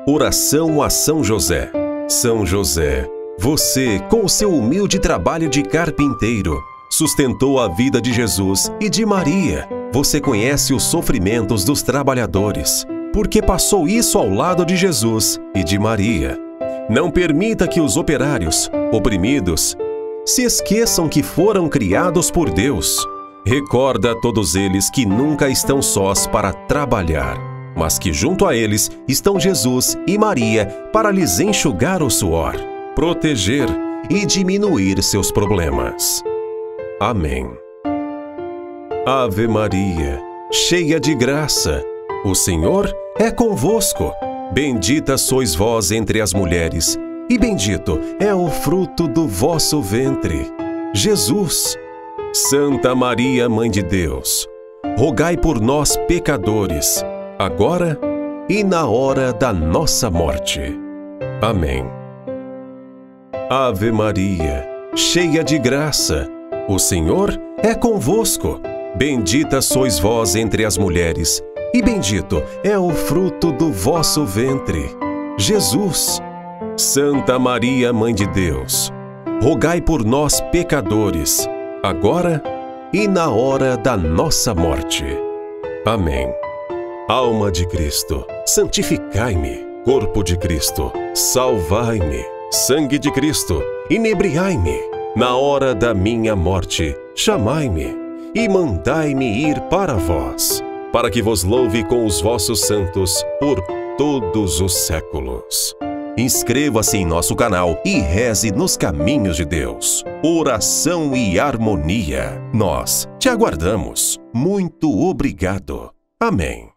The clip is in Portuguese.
Oração a São José. São José, você, com o seu humilde trabalho de carpinteiro, sustentou a vida de Jesus e de Maria. Você conhece os sofrimentos dos trabalhadores, porque passou isso ao lado de Jesus e de Maria. Não permita que os operários, oprimidos, se esqueçam que foram criados por Deus. Recorda a todos eles que nunca estão sós para trabalhar, mas que junto a eles estão Jesus e Maria para lhes enxugar o suor, proteger e diminuir seus problemas. Amém. Ave Maria, cheia de graça, o Senhor é convosco. Bendita sois vós entre as mulheres, e bendito é o fruto do vosso ventre, Jesus. Santa Maria, Mãe de Deus, rogai por nós, pecadores, agora e na hora da nossa morte. Amém. Ave Maria, cheia de graça, o Senhor é convosco. Bendita sois vós entre as mulheres, e bendito é o fruto do vosso ventre, Jesus. Santa Maria, Mãe de Deus, rogai por nós, pecadores, agora e na hora da nossa morte. Amém. Alma de Cristo, santificai-me. Corpo de Cristo, salvai-me. Sangue de Cristo, inebriai-me. Na hora da minha morte, chamai-me e mandai-me ir para vós, para que vos louve com os vossos santos por todos os séculos. Inscreva-se em nosso canal e reze nos caminhos de Deus. Oração e harmonia. Nós te aguardamos. Muito obrigado. Amém.